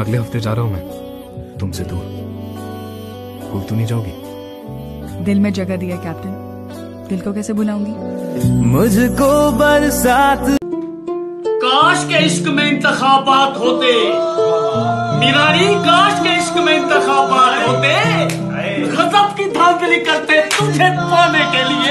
अगले हफ्ते जा रहा हूँ मैं तुमसे दूर। भूल तो नहीं जाओगी? दिल में जगह दी है कैप्टन, दिल को कैसे भुलाऊंगी? मुझको बरसात। काश के इश्क में इंतखाबात होते मीरानी, काश के इश्क में इंतखाबात होते, गजब की धांधली करते तुझे पाने के लिए।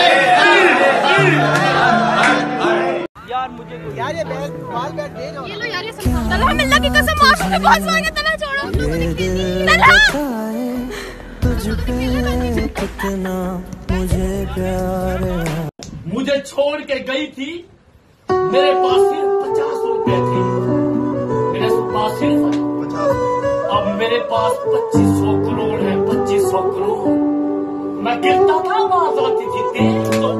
यार मुझे यार ये बाल बैठ दे दो। ये लो यार, ये सब तलहा मिलना की कसम, मासूम में बहुत मांगे। तलहा छोड़ो, तलहा तुझ पे कितना मुझे प्यार है। मुझे छोड़ के गई थी, मेरे पास सिर्फ 50 रुपए थे, मेरे पास सिर्फ 50। अब मेरे पास 2500 करोड़ है, 2500 करोड़। मैं गिरता था, आवाज आती थी तेज तो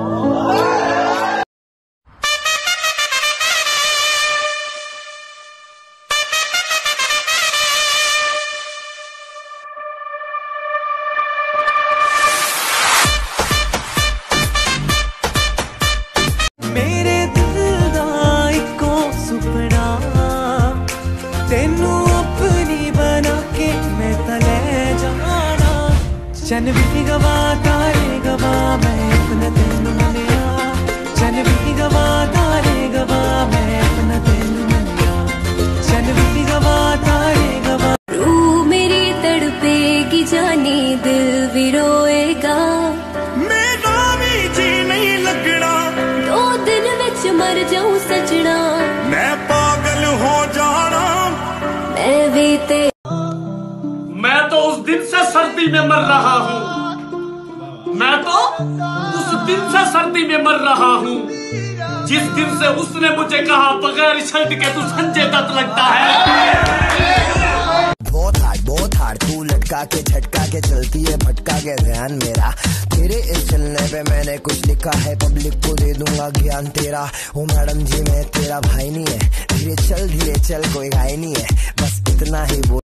मेरे दिल दा इको सुपना, तेनू अपनी बना के मैं तले जाना। चन भी गवा तारे गवा, मैं अपना तेनू मनिया। चन भी गवा तारे गवा, मैं अपना तेनू मनिया। चन भी गवा तारे गवा। रूह मेरी तड़पेगी जाने, दिल भी रोएगा। मेरा भी जी नहीं लगना, 2 दिन विच मर जाऊं सजना। मैं पागल हो जाना। मैं भी ते मैं तो उस दिन से सर्दी में मर रहा हूँ, मैं तो उस दिन से सर्दी में मर रहा हूँ, जिस दिन से उसने मुझे कहा बगैर शर्ट के तू संजय दत्त लगता है। बहुत हार्ड तू लटका के झटका के चलती है, भटका के ध्यान मेरा। तेरे इस चलने पे मैंने कुछ लिखा है, पब्लिक को दे दूंगा ज्ञान तेरा। ओ मैडम जी मैं तेरा भाई नहीं है, धीरे चल कोई घाई नहीं है, बस इतना ही बोल।